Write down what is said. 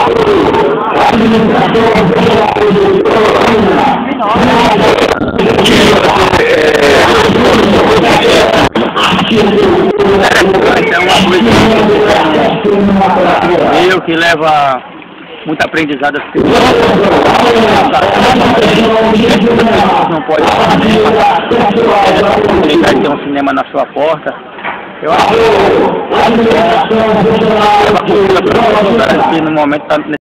Eu que leva muito aprendizado a não pode ter um cinema na sua porta. Eu acho que no momento